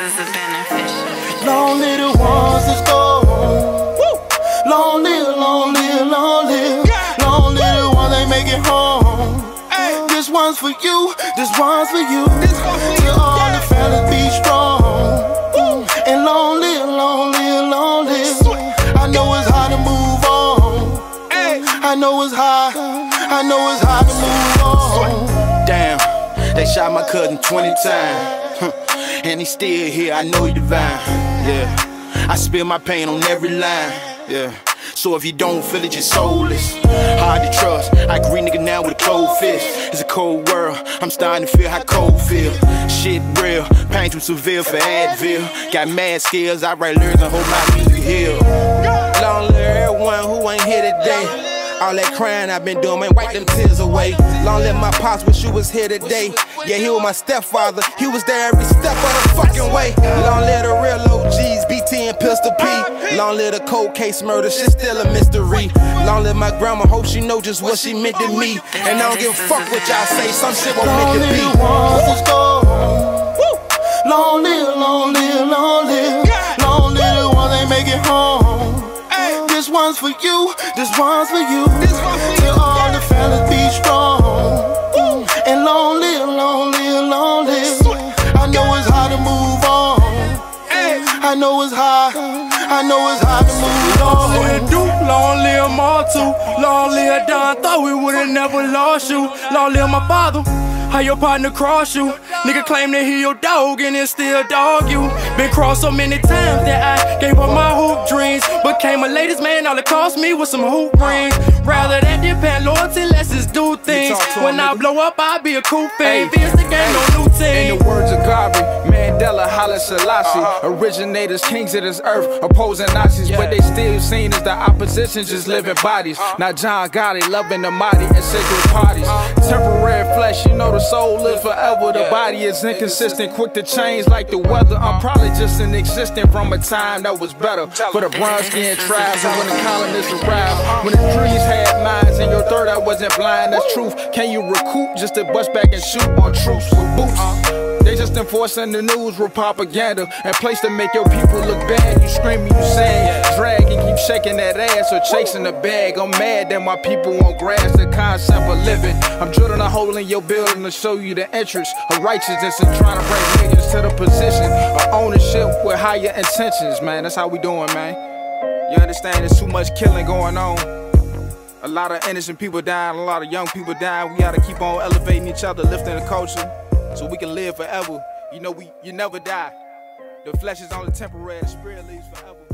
is a beneficial. Long live the ones that's gone. Long live, long live, long live. Long live the ones that make it home. This one's for you, this one's for you. To all the fellas, be strong. And long live, long live, long live. I know it's hard to move on. I know it's hard, I know it's hard to move on. Damn, they shot my cousin 20 times. And he's still here, I know he divine. Yeah, I spill my pain on every line. Yeah, so if you don't feel it, you're soulless. Hard to trust, I agree nigga now with a cold fist. It's a cold world, I'm starting to feel how cold feel. Shit real, pain too severe for Advil. Got mad skills, I write lyrics and hope my music heal. Long live everyone who ain't here today. All that crying I've been doing, man, wipe them tears away. Long live my pops, wish you was here today. Yeah, he was my stepfather, he was there every step of the fucking way. Long live the real OGs, BT and Pistol P. Long live the cold case murder, shit still a mystery. Long live my grandma, hope she know just what she meant to me. And I don't give a fuck what y'all say, some shit won't make it be. Long live, long live, long live. Long live the ones that make it home. This one's for you, this one's for you. To all the fellas, be strong. And long live, long live, long live. I know it's hard to move on. I know it's hard, I know it's hard to move on. Long live Duke, long live Martu, long live Don, thought we would've never lost you. Long live my father, how your partner cross you. Nigga claim that he your dog and it still dog you. Been crossed so many times that I gave up my hoop dreams. Became a ladies man, all it cost me was some hoop rings. Rather than depend loyalty, let's just do things. When I blow up, I'll be a cool fan. Vince the game, no new team. In the words of Garvey, Mandela, Haile Selassie, originators, kings of this earth, opposing Nazis, but they still seen as the opposition, just living bodies. Now John Gotti, loving the mighty and sacred parties. Temporary flesh, you know the soul lives forever. The body is inconsistent, quick to change like the weather. I'm probably just an existent from a time that was better for the brown skin tribes. And when the colonists arrived, when the trees had minds in your third, I wasn't blind. That's truth. Can you recoup just to bust back and shoot on troops with boots? They just enforcing the news with propaganda and place to make your people look bad. You screaming, you saying, dragging, keep shaking that ass or chasing the bag. I'm mad that my people won't grasp the concept of living. I'm drilling a hole in your building to show you the interest of righteousness and trying to bring niggas to the position of ownership with higher intentions, man. That's how we doing, man. You understand? There's too much killing going on. A lot of innocent people dying, a lot of young people dying. We gotta keep on elevating each other, lifting the culture, so we can live forever. You know, you never die. The flesh is only temporary, the spirit lives forever.